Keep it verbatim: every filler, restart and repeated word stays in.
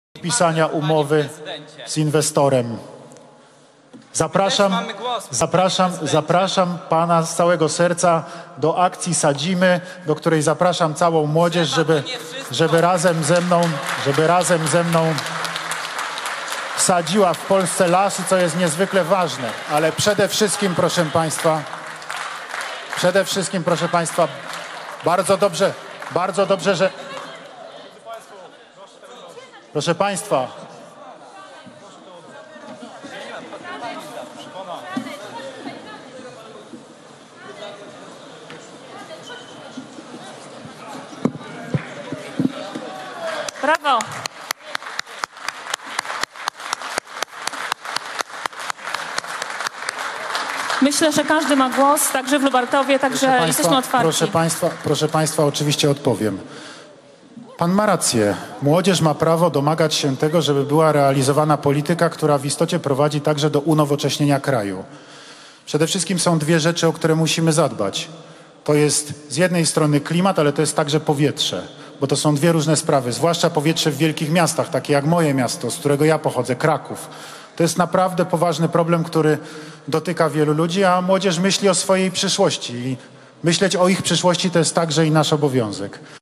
podpisania umowy z inwestorem. Zapraszam, zapraszam, zapraszam pana z całego serca do akcji Sadzimy, do której zapraszam całą młodzież, żeby, żeby razem ze mną, żeby razem ze mną sadziła w Polsce lasy, co jest niezwykle ważne. Ale przede wszystkim, proszę państwa, przede wszystkim, proszę państwa, bardzo dobrze, bardzo dobrze, że... Proszę państwa, brawo. Myślę, że każdy ma głos, także w Lubartowie, także proszę jesteśmy państwa, otwarci. proszę państwa, proszę państwa, oczywiście odpowiem. Pan ma rację. Młodzież ma prawo domagać się tego, żeby była realizowana polityka, która w istocie prowadzi także do unowocześnienia kraju. Przede wszystkim są dwie rzeczy, o które musimy zadbać. To jest z jednej strony klimat, ale to jest także powietrze, bo to są dwie różne sprawy, zwłaszcza powietrze w wielkich miastach, takie jak moje miasto, z którego ja pochodzę, Kraków. To jest naprawdę poważny problem, który dotyka wielu ludzi, a młodzież myśli o swojej przyszłości i myśleć o ich przyszłości to jest także i nasz obowiązek.